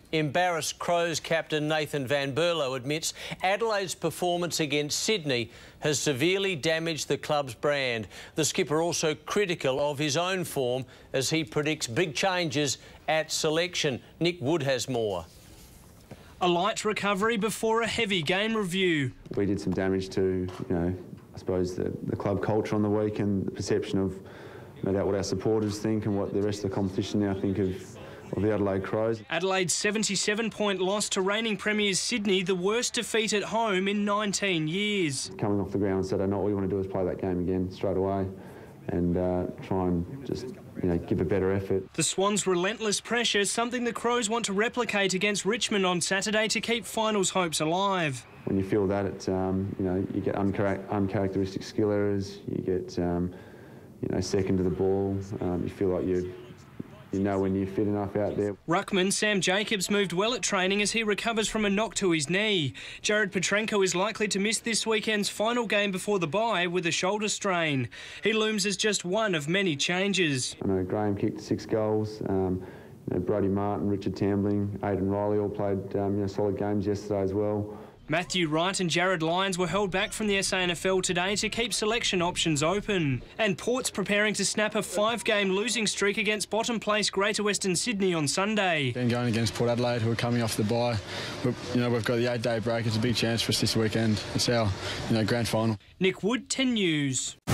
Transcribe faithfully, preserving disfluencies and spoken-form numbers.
Embarrassed Crows captain Nathan van Berlo admits Adelaide's performance against Sydney has severely damaged the club's brand. The skipper also critical of his own form as he predicts big changes at selection. Nick Wood has more. A light recovery before a heavy game review. We did some damage to, you know, I suppose the, the club culture on the week and the perception of no doubt what our supporters think and what the rest of the competition now think of of the Adelaide Crows. Adelaide's seventy-seven point loss to reigning premiers Sydney, the worst defeat at home in nineteen years. Coming off the ground Saturday night, all we want to do is play that game again straight away and uh, try and just, you know, give a better effort. The Swans' relentless pressure is something the Crows want to replicate against Richmond on Saturday to keep finals hopes alive. When you feel that, it, um, you know, you get uncharac uncharacteristic skill errors, you get, um, you know, second to the ball, um, you feel like you're You know when you're fit enough out there. Ruckman Sam Jacobs moved well at training as he recovers from a knock to his knee. Jared Petrenko is likely to miss this weekend's final game before the bye with a shoulder strain. He looms as just one of many changes. I know Graham kicked six goals. Um, you know, Brody Martin, Richard Tambling, Aidan Riley all played um, you know, solid games yesterday as well. Matthew Wright and Jared Lyons were held back from the S A N F L today to keep selection options open. And Port's preparing to snap a five-game losing streak against bottom-place Greater Western Sydney on Sunday. Been going against Port Adelaide, who are coming off the bye. We're, you know, we've got the eight-day break. It's a big chance for us this weekend. It's our, you know, grand final. Nick Wood, ten News.